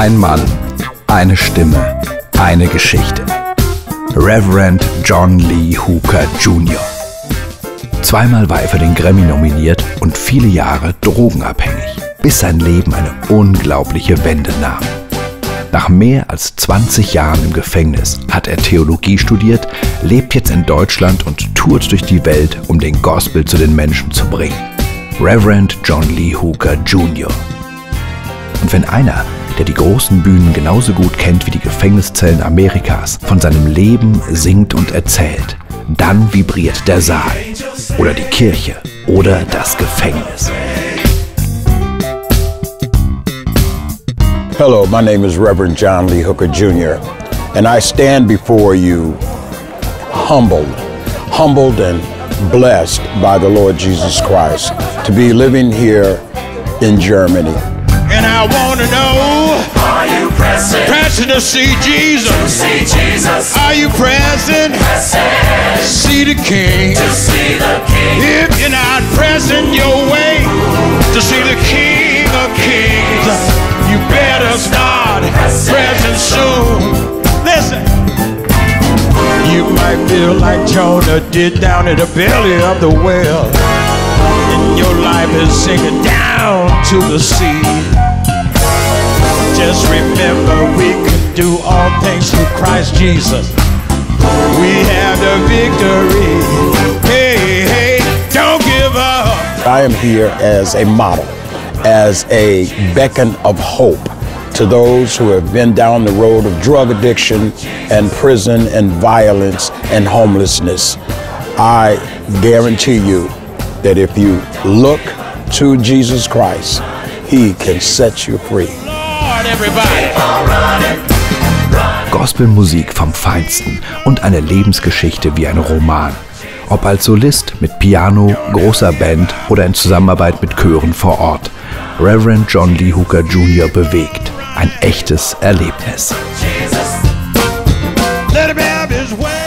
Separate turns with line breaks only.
Ein Mann, eine Stimme, eine Geschichte. Reverend John Lee Hooker Jr. Zweimal war er für den Grammy nominiert und viele Jahre drogenabhängig, bis sein Leben eine unglaubliche Wende nahm. Nach mehr als 20 Jahren im Gefängnis hat er Theologie studiert, lebt jetzt in Deutschland und tourt durch die Welt, um den Gospel zu den Menschen zu bringen. Reverend John Lee Hooker Jr. Und wenn einer, der die großen Bühnen genauso gut kennt wie die Gefängniszellen Amerikas, von seinem Leben singt und erzählt, dann vibriert der Saal oder die Kirche oder das Gefängnis.
Hello, my name is Reverend John Lee Hooker Jr. and I stand before you humbled and blessed by the Lord Jesus Christ to be living here in Germany.
And I want to know,
are you present?
Present to see Jesus.
To see Jesus.
Are you present?
Present.
See the King.
To see the King.
If you're not present your way to see the King of Kings, you better start present soon. Listen. You might feel like Jonah did down in the belly of the whale, and your life is sinking down to the sea. Just remember, we can do all things through Christ Jesus. We have the victory. Hey, hey, don't give up.
I am here as a model, as a beacon of hope to those who have been down the road of drug addiction and prison and violence and homelessness. I guarantee you that if you look to Jesus Christ, He can set you free.
Lord, everybody.
Gospelmusik vom Feinsten und eine Lebensgeschichte wie ein Roman. Ob als Solist mit Piano, großer Band oder in Zusammenarbeit mit Chören vor Ort. Reverend John Lee Hooker Jr. bewegt. Ein echtes Erlebnis.
Let him have his way.